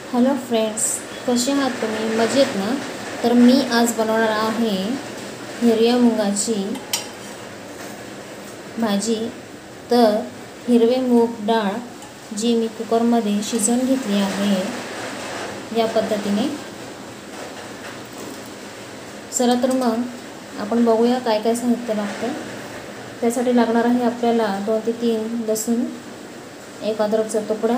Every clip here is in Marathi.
हॅलो फ्रेंड्स, कसे आहात तुम्ही? मजेत ना? तर मी आज बनवणार आहे हिरव्या मुगाची भाजी. तर हिरवे मूग डाळ जी मी कुकरमध्ये शिजवून घेतली आहे या पद्धतीने. चला तर मग आपण बघूया काय काय साहित्य लागतं. त्यासाठी लागणार आहे आपल्याला 2 ते 3 लसूण, 1 अद्रकचा तुकडा,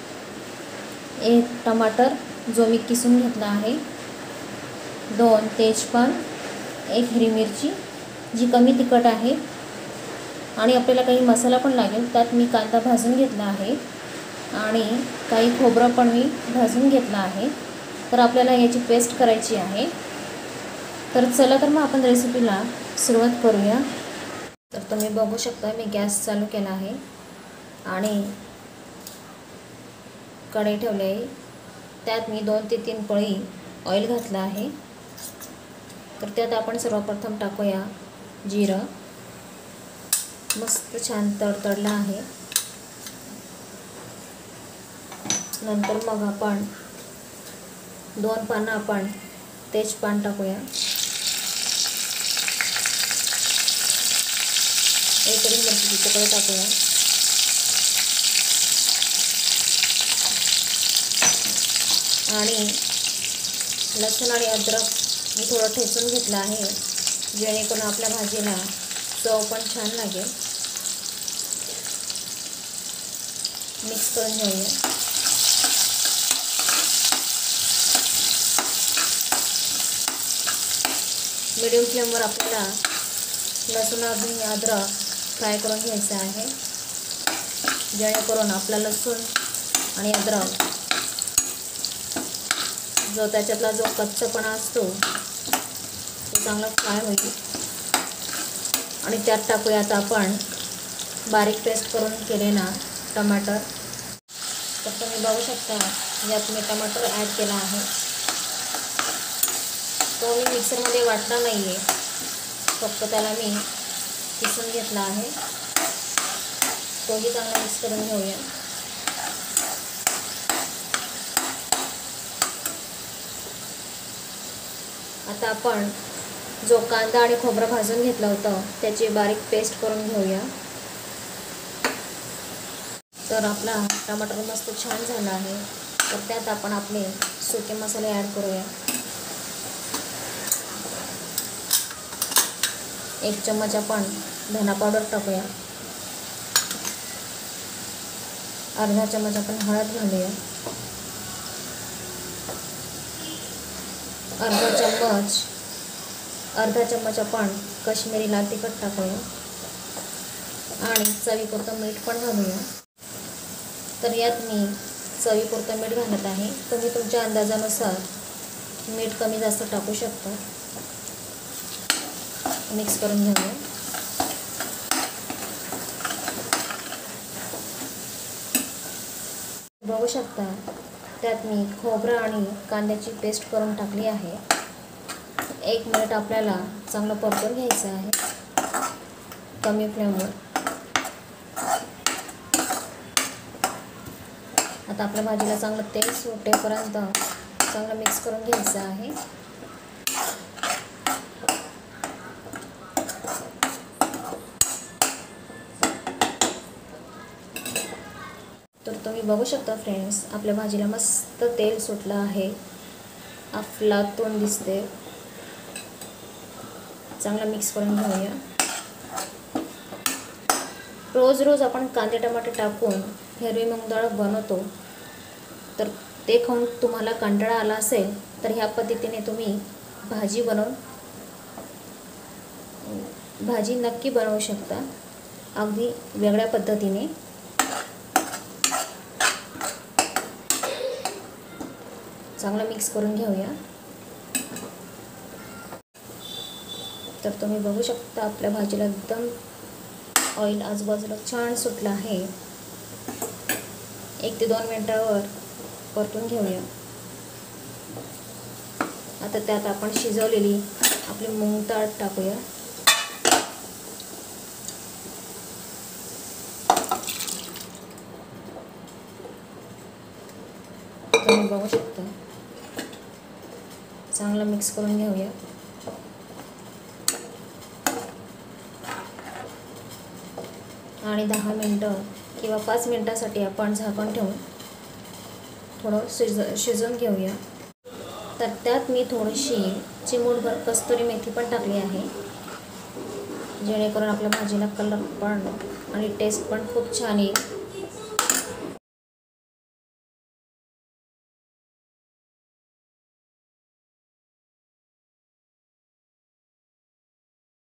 1 टमाटर जो मी किसून घेतला आहे, 2 तेजपान, 1 हिरवी मिरची जी कमी तिखट आहे, आणि आपल्याला काही मसाला पण लागेल. त्यात मी कांदा भाजून घेतला आहे आणि काही खोबरं पण मी भाजून घेतलं आहे. तर आपल्याला याची पेस्ट करायची आहे. तर चला तर मग आपण रेसिपीला सुरुवात करूया. तर तुम्ही बघू शकता मी गॅस चालू केला आहे आणि कढई ठेवली आहे. त्यात मी 2 ते 3 पळी ऑइल घातलं आहे. तर त्यात आपण सर्वप्रथम टाकूया जिरं. मस्त छान तडतडलं आहे. नंतर मग आपण 2 पानं आपण तेजपान टाकूया. 1 हिरवी मिरचीचे तुकडे टाकूया आणि लसूण आणि अद्रक मी थोडं ठेचून घेतलं आहे, जेणेकरून आपल्या भाजीला चव पण छान लागेल. मिक्स करून घेऊया. मीडियम फ्लेमवर आपल्याला लसूण आणि अद्रक फ्राय करून घ्यायचं आहे, जेणेकरून आपला लसूण आणि अद्रक जो त्याच्यातला जो कच्चापणा असतो तो चांगला फ्राय होईल. आणि त्यात टाकूया आता आपण बारीक पेस्ट करून केलेला टमाटर. तर तुम्ही बघू शकता यात मी टमाटर ॲड केला आहे. तो मी मिक्सरमध्ये वाटला नाही आहे, फक्त त्याला मी किसून घेतला आहे. तोही चांगला मिक्स करून घेऊया. आता आपण जो कांदा आणि खोबरं भाजून घेतलं होतं त्याची बारीक पेस्ट करून घेऊया. तर आपला टमाटर मस्त छान झाला आहे. तर त्यात आपण आपले सुके मसाले ॲड करूया. 1 चम्मच आपण धना पावडर टाकूया. अर्धा चम्मच आपण हळद घालूया. अर्धा चम्मच आपण काश्मीरी लाल तिखट टाकूया आणि चवीपुरतं मीठ पण घालूया. तर यात मी चवीपुरतं मीठ घालत आहे. तुम्ही तुमच्या अंदाजानुसार मीठ कमी जास्त टाकू शकता. मिक्स करून घेऊया. बघू शकता त्यात मी खोबरं आणि कांद्याची पेस्ट करून टाकली आहे. 1 मिनिट आपल्याला चांगलं परतून घ्यायचं आहे कमी फ्लेमवर. आता आपल्या भाजीला चांगलं तेल सुटेपर्यंत चांगलं मिक्स करून घ्यायचं आहे. तर तुम्ही बघू शकता फ्रेंड्स, आपल्या भाजीला मस्त तेल सुटलं आहे, अफलातून दिसते. चांगला मिक्स करून घेऊया. रोज आपण कांदे टमाटे टाकून हिरवी मूग डाळ बनवतो. तर ते खाऊन तुम्हाला कंटाळा आला असेल तर ह्या पद्धतीने तुम्ही भाजी नक्की बनवू शकता, अगदी वेगळ्या पद्धतीने. चांगलं मिक्स करून घेऊया. तर तुम्ही बघू शकता आपल्या भाजीला एकदम ऑइल आजूबाजूला छान सुटलं आहे. 1 ते 2 मिनिटावर परतून घेऊया. आता त्यात आपण शिजवलेली आपली मूग डाळ टाकूया. तुम्ही बघू शकता. चांगलं मिक्स करून घेऊया. आणि 10 मिनटं किंवा 5 मिनटासाठी आपण झाकण ठेवून थोडं शिजवून घेऊया. तर त्यात मी थोडीशी चिमूटभर कस्तुरी मेथी पण टाकली आहे, जेणेकरून आपल्या भाजीला कलर पण आणि टेस्ट पण खूप छान येईल.